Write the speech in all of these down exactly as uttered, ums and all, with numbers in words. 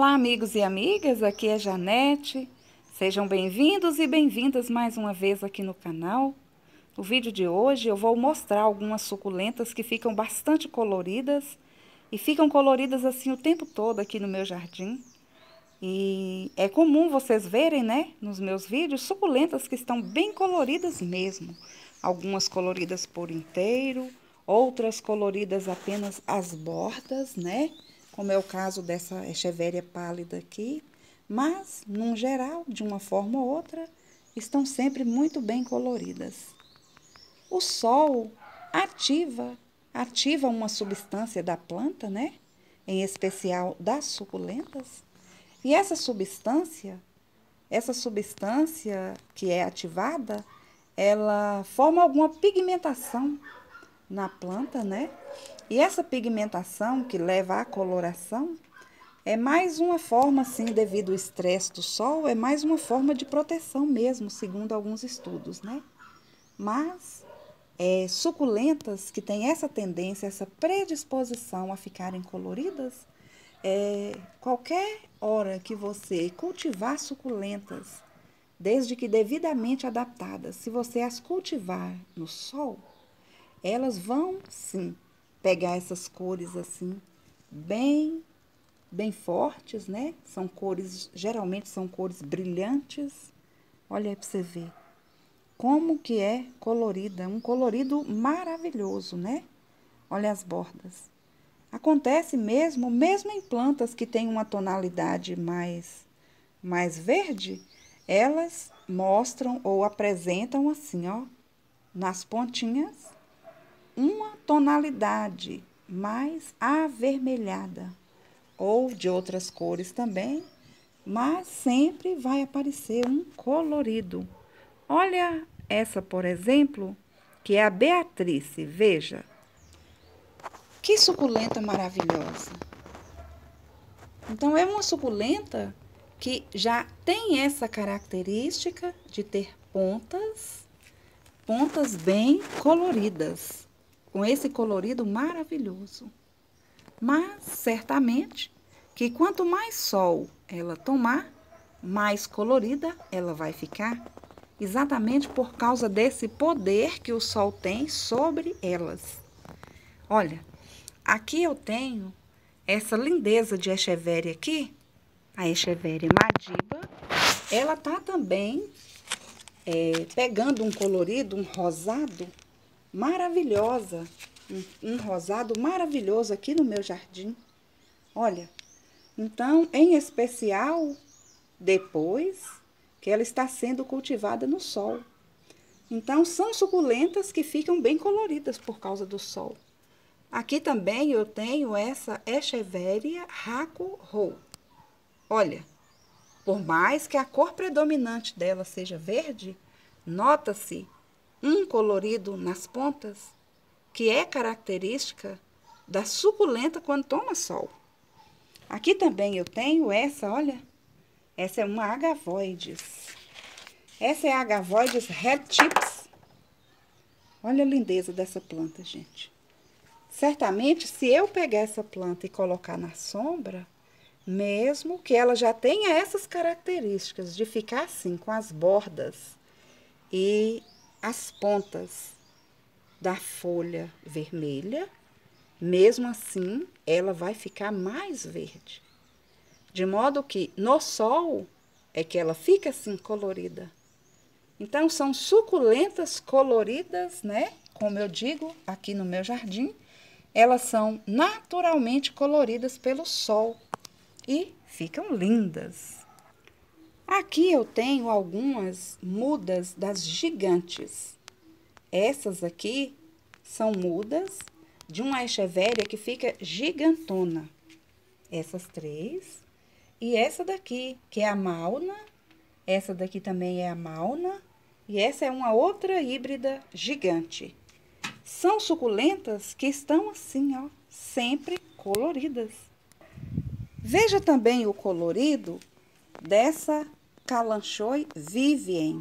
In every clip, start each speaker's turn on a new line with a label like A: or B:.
A: Olá, amigos e amigas, aqui é Janete. Sejam bem-vindos e bem-vindas mais uma vez aqui no canal. No vídeo de hoje eu vou mostrar algumas suculentas que ficam bastante coloridas e ficam coloridas assim o tempo todo aqui no meu jardim. E é comum vocês verem, né, nos meus vídeos, suculentas que estão bem coloridas mesmo. Algumas coloridas por inteiro, outras coloridas apenas as bordas, né? Como é o caso dessa Echeveria pálida aqui. Mas, num geral, de uma forma ou outra, estão sempre muito bem coloridas. O sol ativa, ativa uma substância da planta, né? Em especial das suculentas. E essa substância, essa substância que é ativada, ela forma alguma pigmentação na planta, né? E essa pigmentação que leva à coloração é mais uma forma, assim, devido ao estresse do sol, é mais uma forma de proteção mesmo, segundo alguns estudos, né? Mas é, suculentas que têm essa tendência, essa predisposição a ficarem coloridas, é, qualquer hora que você cultivar suculentas, desde que devidamente adaptadas, se você as cultivar no sol, elas vão, sim, pegar essas cores assim, bem, bem fortes, né? São cores, geralmente são cores brilhantes. Olha aí para você ver como que é colorida, um colorido maravilhoso, né? Olha as bordas. Acontece mesmo, mesmo em plantas que têm uma tonalidade mais, mais verde, elas mostram ou apresentam assim, ó, nas pontinhas, uma tonalidade mais avermelhada, ou de outras cores também, mas sempre vai aparecer um colorido. Olha essa, por exemplo, que é a Beatrice, veja. Que suculenta maravilhosa! Então, é uma suculenta que já tem essa característica de ter pontas, pontas bem coloridas, com esse colorido maravilhoso. Mas, certamente, que quanto mais sol ela tomar, mais colorida ela vai ficar, exatamente por causa desse poder que o sol tem sobre elas. Olha, aqui eu tenho essa lindeza de Echeveria aqui, a Echeveria Madiba. Ela tá também é, pegando um colorido, um rosado maravilhosa, um, um rosado maravilhoso aqui no meu jardim. Olha, então, em especial, depois que ela está sendo cultivada no sol. Então, são suculentas que ficam bem coloridas por causa do sol. Aqui também eu tenho essa Echeveria Raco Roux. Olha, por mais que a cor predominante dela seja verde, nota-se um colorido nas pontas, que é característica da suculenta quando toma sol. Aqui também eu tenho essa, olha, essa é uma Agavoides. Essa é a Agavoides Red Chips. Olha a lindeza dessa planta, gente. Certamente, se eu pegar essa planta e colocar na sombra, mesmo que ela já tenha essas características de ficar assim, com as bordas e as pontas da folha vermelha, mesmo assim, ela vai ficar mais verde. De modo que no sol é que ela fica assim colorida. Então, são suculentas coloridas, né? Como eu digo aqui no meu jardim, elas são naturalmente coloridas pelo sol e ficam lindas. Aqui eu tenho algumas mudas das gigantes. Essas aqui são mudas de uma Echeveria que fica gigantona. Essas três. E essa daqui, que é a Mauna. Essa daqui também é a Mauna. E essa é uma outra híbrida gigante. São suculentas que estão assim, ó, sempre coloridas. Veja também o colorido dessa Kalanchoe Vivien.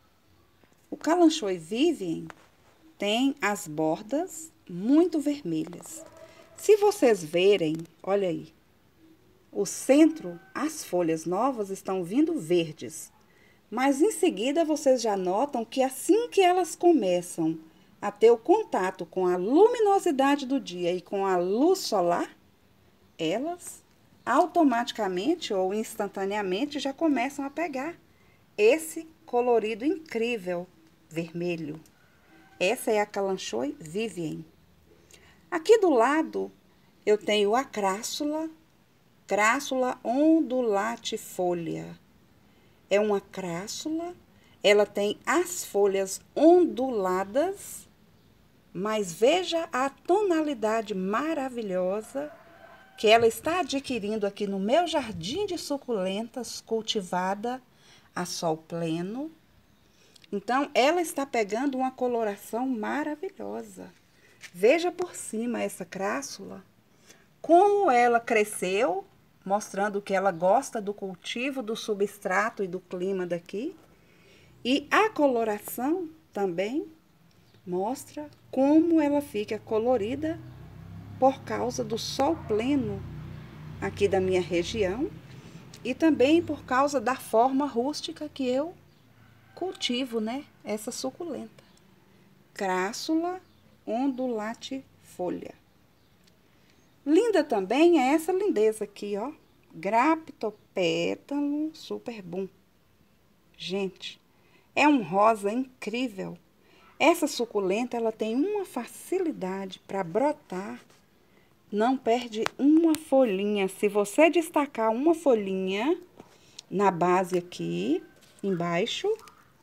A: O Kalanchoe Vivien tem as bordas muito vermelhas. Se vocês verem, olha aí, o centro, as folhas novas estão vindo verdes. Mas em seguida vocês já notam que assim que elas começam a ter o contato com a luminosidade do dia e com a luz solar, elas automaticamente ou instantaneamente já começam a pegar esse colorido incrível vermelho. Essa é a Kalanchoe Vivien. Aqui do lado eu tenho a crassula, crassula ondulatifolia. É uma crassula, ela tem as folhas onduladas, mas veja a tonalidade maravilhosa que ela está adquirindo aqui no meu jardim de suculentas, cultivada a sol pleno. Então, ela está pegando uma coloração maravilhosa. Veja por cima essa crassula, como ela cresceu, mostrando que ela gosta do cultivo, do substrato e do clima daqui. E a coloração também mostra como ela fica colorida por causa do sol pleno aqui da minha região e também por causa da forma rústica que eu cultivo, né? Essa suculenta. Crassula ondulatifolia. Linda também é essa lindeza aqui, ó. Graptopétalo superbum. Gente, é um rosa incrível. Essa suculenta, ela tem uma facilidade para brotar. Não perde uma folhinha. Se você destacar uma folhinha na base aqui, embaixo,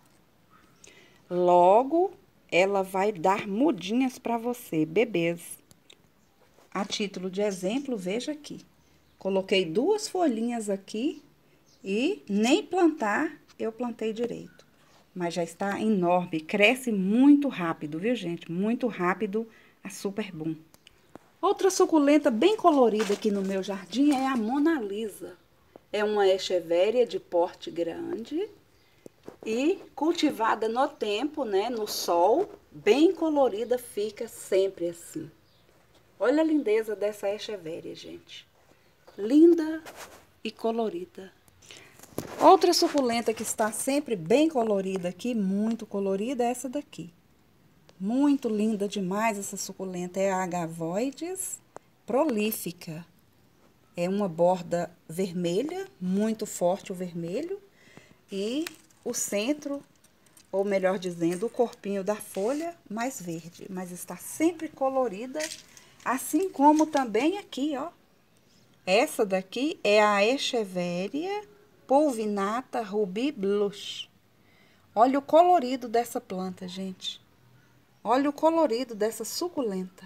A: logo ela vai dar mudinhas para você, bebês. A título de exemplo, veja aqui. Coloquei duas folhinhas aqui e nem plantar eu plantei direito. Mas já está enorme, cresce muito rápido, viu, gente? Muito rápido a Superbum. Outra suculenta bem colorida aqui no meu jardim é a Mona Lisa. É uma echeveria de porte grande e cultivada no tempo, né, no sol, bem colorida, fica sempre assim. Olha a lindeza dessa echeveria, gente. Linda e colorida. Outra suculenta que está sempre bem colorida aqui, muito colorida, é essa daqui. Muito linda demais essa suculenta. É a Agavoides prolífica. É uma borda vermelha, muito forte o vermelho. E o centro, ou melhor dizendo, o corpinho da folha mais verde. Mas está sempre colorida. Assim como também aqui, ó. Essa daqui é a Echeveria pulvinata ruby blush. Olha o colorido dessa planta, gente. Olha o colorido dessa suculenta.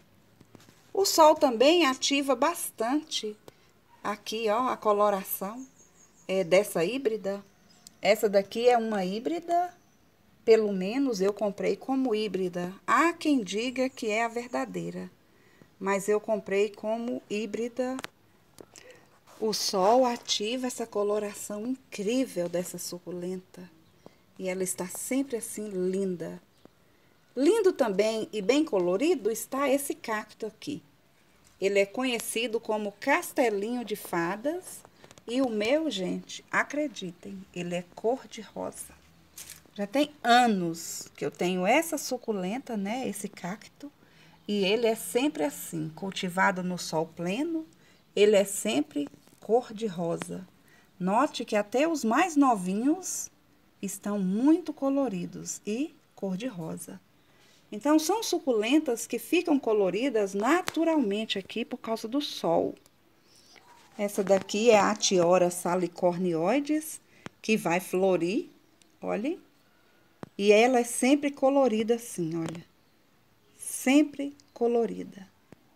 A: O sol também ativa bastante aqui, ó, a coloração é dessa híbrida. Essa daqui é uma híbrida, pelo menos eu comprei como híbrida. Há quem diga que é a verdadeira. Mas eu comprei como híbrida. O sol ativa essa coloração incrível dessa suculenta. E ela está sempre assim, linda. Lindo também e bem colorido está esse cacto aqui. Ele é conhecido como castelinho de fadas. E o meu, gente, acreditem, ele é cor de rosa. Já tem anos que eu tenho essa suculenta, né, esse cacto. E ele é sempre assim, cultivado no sol pleno, ele é sempre cor de rosa. Note que até os mais novinhos estão muito coloridos e cor de rosa. Então, são suculentas que ficam coloridas naturalmente aqui por causa do sol. Essa daqui é a Atiora salicornioides, que vai florir, olhem. E ela é sempre colorida assim, olha. Sempre colorida.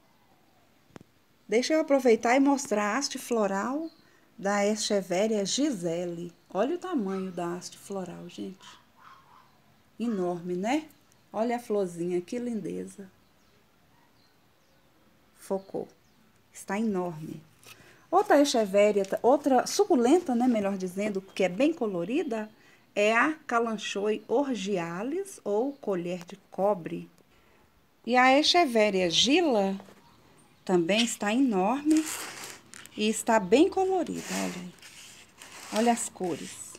A: Deixa eu aproveitar e mostrar a haste floral da Echeveria Gisele. Olha o tamanho da haste floral, gente. Enorme, né? Olha a florzinha, que lindeza. Focou. Está enorme. Outra Echeveria, outra suculenta, né, melhor dizendo, que é bem colorida, é a Kalanchoe orgialis, ou colher de cobre. E a Echeveria Gila também está enorme. E está bem colorida, olha aí. Olha as cores.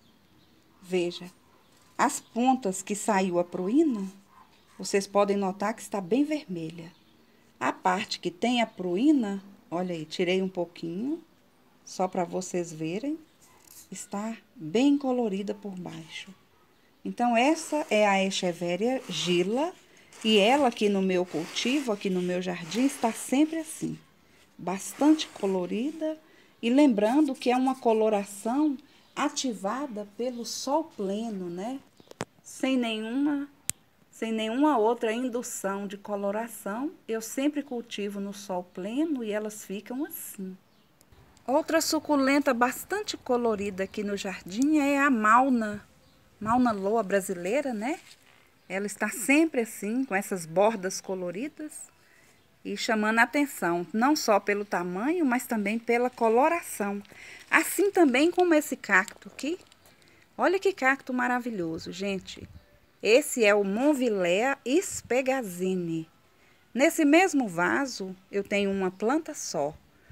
A: Veja, as pontas que saiu a pruína, vocês podem notar que está bem vermelha. A parte que tem a pruína, olha aí, tirei um pouquinho, só para vocês verem, está bem colorida por baixo. Então, essa é a Echeveria Gila, e ela aqui no meu cultivo, aqui no meu jardim, está sempre assim, bastante colorida, e lembrando que é uma coloração ativada pelo sol pleno, né? Sem nenhuma, sem nenhuma outra indução de coloração, eu sempre cultivo no sol pleno e elas ficam assim. Outra suculenta bastante colorida aqui no jardim é a Mauna, Mauna Loa brasileira, né? Ela está sempre assim, com essas bordas coloridas e chamando a atenção, não só pelo tamanho, mas também pela coloração. Assim também como esse cacto aqui. Olha que cacto maravilhoso, gente. Esse é o Monvilea Spegazine. Nesse mesmo vaso, eu tenho uma planta só,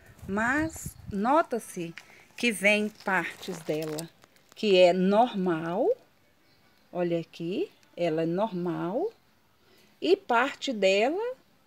A: mas nota-se que vem partes dela que é normal. Olha aqui, ela é normal. E parte dela,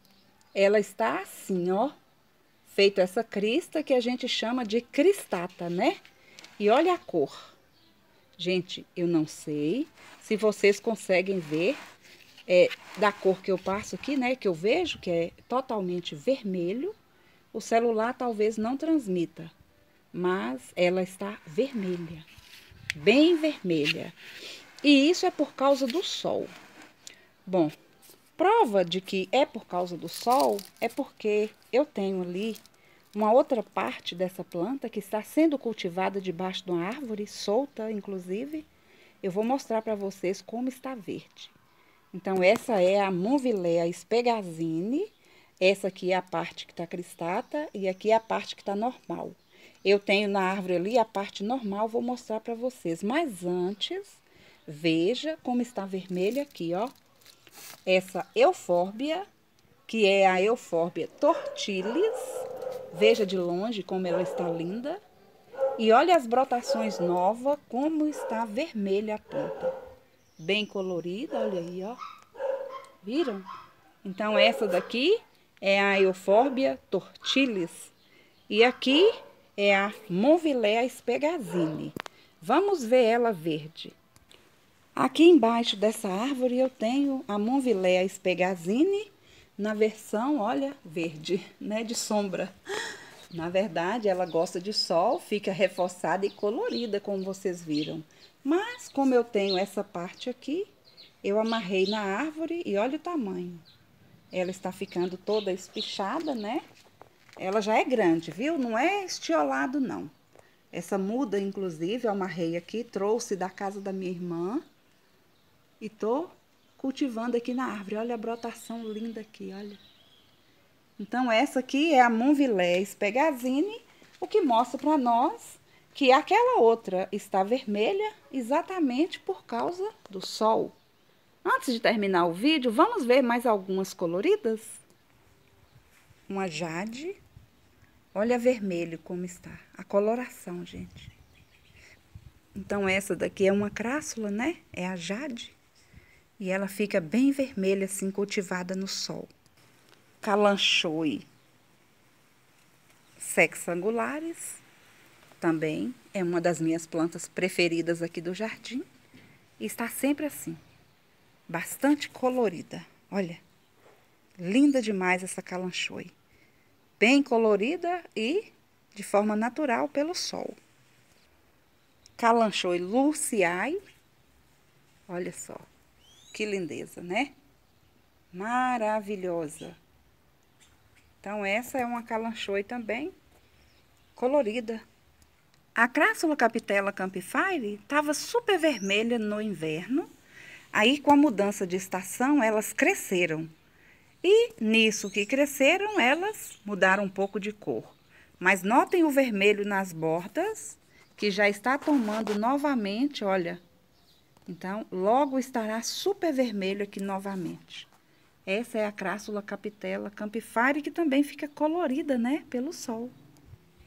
A: ela está assim, ó. Feito essa crista que a gente chama de cristata, né? E olha a cor. Gente, eu não sei se vocês conseguem ver é, da cor que eu passo aqui, né? Que eu vejo que é totalmente vermelho. O celular talvez não transmita, mas ela está vermelha, bem vermelha. E isso é por causa do sol. Bom, prova de que é por causa do sol é porque eu tenho ali uma outra parte dessa planta que está sendo cultivada debaixo de uma árvore, solta inclusive. Eu vou mostrar para vocês como está verde. Então, essa é a Monvilea Spegazine. Essa aqui é a parte que está cristata e aqui é a parte que está normal. Eu tenho na árvore ali a parte normal, vou mostrar para vocês. Mas antes, veja como está vermelha aqui, ó. Essa eufórbia, que é a Euphorbia tortilis. Veja de longe como ela está linda. E olha as brotações novas, como está vermelha a ponta. Bem colorida, olha aí, ó. Viram? Então, essa daqui é a Euphorbia tortilis. E aqui é a Monvilea Spegazine. Vamos ver ela verde. Aqui embaixo dessa árvore eu tenho a Monvilea Spegazine na versão, olha, verde, né, de sombra. Na verdade, ela gosta de sol, fica reforçada e colorida, como vocês viram. Mas, como eu tenho essa parte aqui, eu amarrei na árvore e olha o tamanho. Ela está ficando toda espichada, né? Ela já é grande, viu? Não é estiolado, não. Essa muda, inclusive, eu amarrei aqui, trouxe da casa da minha irmã. E tô cultivando aqui na árvore. Olha a brotação linda aqui, olha. Então, essa aqui é a Monvilea Spegazine, o que mostra para nós que aquela outra está vermelha exatamente por causa do sol. Antes de terminar o vídeo, vamos ver mais algumas coloridas? Uma jade. Olha vermelho como está. A coloração, gente. Então, essa daqui é uma crassula, né? É a jade. E ela fica bem vermelha, assim, cultivada no sol. Kalanchoe sexangulares. Também é uma das minhas plantas preferidas aqui do jardim. E está sempre assim. Bastante colorida. Olha, linda demais essa Kalanchoe. Bem colorida e de forma natural pelo sol. Kalanchoe Luciae. Olha só, que lindeza, né? Maravilhosa. Então, essa é uma Kalanchoe também colorida. A Crassula Capitella Campifire estava super vermelha no inverno. Aí, com a mudança de estação, elas cresceram. E nisso que cresceram, elas mudaram um pouco de cor. Mas notem o vermelho nas bordas, que já está tomando novamente, olha. Então, logo estará super vermelho aqui novamente. Essa é a Crassula Capitella Campifire, que também fica colorida, né, pelo sol.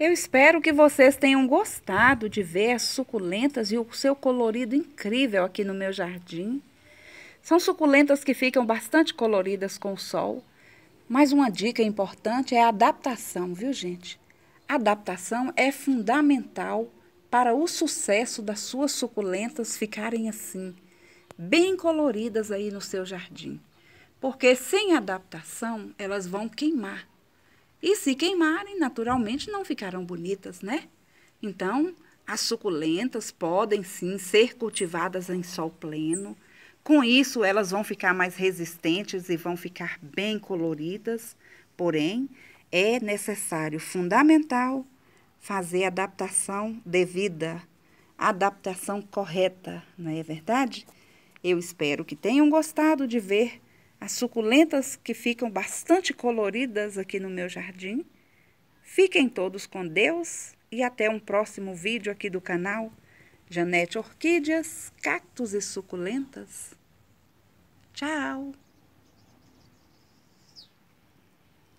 A: Eu espero que vocês tenham gostado de ver as suculentas e o seu colorido incrível aqui no meu jardim. São suculentas que ficam bastante coloridas com o sol. Mas uma dica importante é a adaptação, viu, gente? A adaptação é fundamental para o sucesso das suas suculentas ficarem assim, bem coloridas aí no seu jardim. Porque sem adaptação, elas vão queimar. E se queimarem, naturalmente não ficarão bonitas, né? Então, as suculentas podem sim ser cultivadas em sol pleno. Com isso, elas vão ficar mais resistentes e vão ficar bem coloridas. Porém, é necessário, fundamental, fazer a adaptação devida, a adaptação correta, não é verdade? Eu espero que tenham gostado de ver as suculentas que ficam bastante coloridas aqui no meu jardim. Fiquem todos com Deus e até um próximo vídeo aqui do canal Janete Orquídeas, Cactos e Suculentas. Tchau!